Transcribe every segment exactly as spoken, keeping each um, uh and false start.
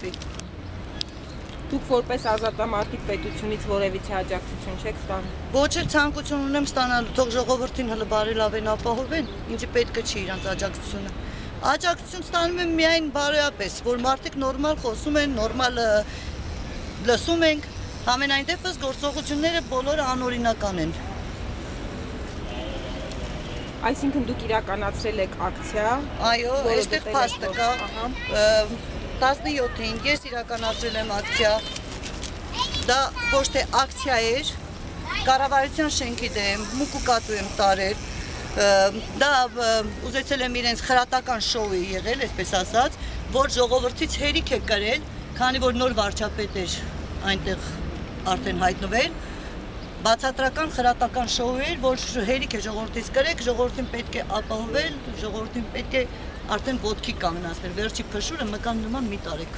կփոխվի։ Դուք որպես ազատամարտիկ պետությունից որևիցե աջակցություն չեք ստանում։ Ոչ էլ ցանկություն ունեմ ստանալու, թող ժողովրդին հələ բարելավեն, ապահովեն, ինձ պետք չի իրանց աջակցությունը։ Աջակցություն ստանում եմ միայն բարոյապես, որ մարդիկ նորմալ խոսում են, նորմալ լսում ենք, համենայն դեպս գործողությունները բոլորը անօրինական են։ Այսինքն դուք իրականացրել եք ակցիա։ Այո, այստեղ փաստը կա։ տասնյոթին ես իրականացրել եմ ակցիա, դա ոչ թե ակցիա էր, կառավարության շենքի դեմ մուկ ու կատու եմ տարել, դա ուզեցել եմ իրենց խրատական շոուի եղել, այսպես ասած, որ ժողովրդից հերիք է կրել, քանի որ նոր վարչապետ էր այնտեղ արդեն հայտնվել, բացատրական խրատական շոու էր, որ հերիք է ժողովրդից կրեք, ժողովրդին պետք է ապահովել, ժողովրդին պետք է արդեն ոտքի կանգնացնել, վերջի փշուրը մկան նման մի տարեք։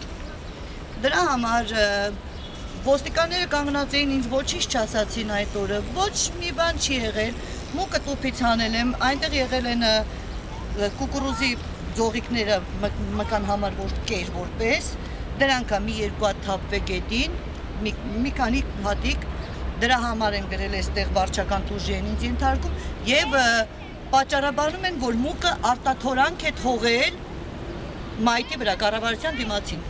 Դրա համար ոստիկանները կանգնած էին, ինձ ոչինչ չասացին այդ օրը, ոչ մի բան չի եղել, մուկը տուփից հանել եմ, այնտեղ եղել են կուկուրուզի ձողիկները մկան համար որ կեր որպես, դրանք մի երկու հատ թափվե գետին, մի քանի հատիկ, դրա համար են գրել այստեղ վարչական տուժի են ինձ ենթարկում եւ պատճառաբանում են, որ մուկը արտաթորանք է թողել մայթի վրա կառավարության դիմացին։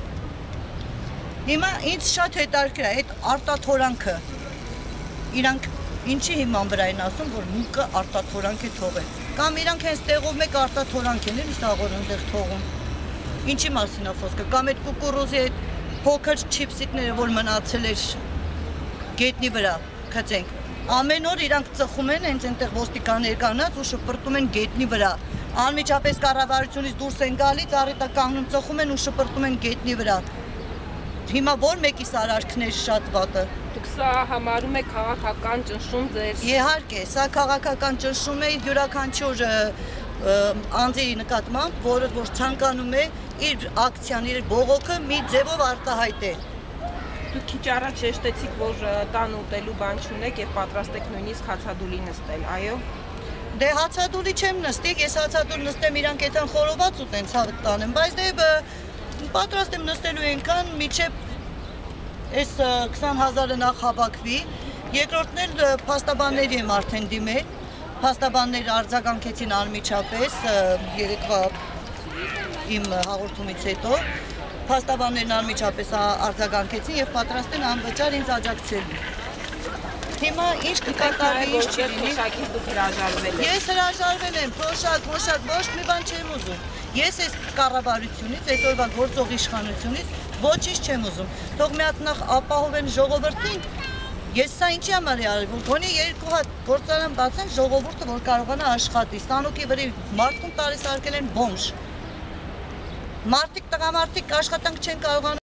Հիմա ինձ շատ հետաքրքիր է այդ արտաթորանքը։ Իրանք ինչի հիման վրա են ասում, որ մուկը արտաթորանք է թողել։ Կամ իրանք հենց տեղով մեկ արտաթորանք են էլի սաղոր այնտեղ թողում։ Ինչի մասին է խոսքը։ Կամ այդ կուկուրուզի այդ փոքր չիպսիկները, որ մնացել էր գետնի վրա, քցենք։ Ամեն օր իրանք ծխում են, հենց այնտեղ ոստիկաններ կանած ու շպրտում են գետնի վրա։ Անմիջապես կառավարությունից դուրս են գալիս, առիթը կանգնում ծխում են ու շպրտում են գետնի վրա։ Հիմա որ մեկի սարարքն է շատ վատը։ Դուք սա համարում եք քաղաքական ճնշում ձեր։ Իհարկե, սա քաղաքական ճնշում է յուրաքանչյուր անձի նկատմամբ, որը որ ցանկանում է իր ակցիան, իր բողոքը մի ձևով արտահայտել։ Դուք քիչ առաջ շեշտեցիք, որ տան ուտելու բան չունեք եւ պատրաստ եք նույնիսկ հացադուլի նստել, այո։ Դե հացադուլի չեմ նստի, ես հացադուլ նստեմ իրանք այդան խորոված ուտեն ցավը տանեմ, բայց դե պատրաստ եմ նստելու այնքան միջև այս քսան հազարը նախ հավաքվի, երկրորդն էլ փաստաբանների եմ արդեն դիմել, փաստաբանները արձագանքեցին անմիջապես երեկվա իմ հաղորդումից հետո, փաստաբաններն անմիջապես արձագանքեցին եւ պատրաստ են անվճար ինձ աջակցելու։ Հիմա ինչ կկատարվի, ինչ չի լինի։ Դուք հրաժարվել եք։ Ես հրաժարվել եմ, փոշակ, փոշակ, ոչ մի բան չեմ ուզում։ Ես այս կառավարությունից, այսօրվա գործող իշխանությունից ոչինչ չեմ ուզում։ Թող մի հատ նախ ապահովեն ժողովրդին։ Ես սա ինչի համար եմ արել, որ գոնե երկու հատ գործարան բացեն ժողովուրդը, որ կարողանա աշխատի։ Ստանոքի վրա մարդուն տարեսարկել են բոմժ։ Մարդիկ, տղամարդիկ աշխատանք չեն կարողանում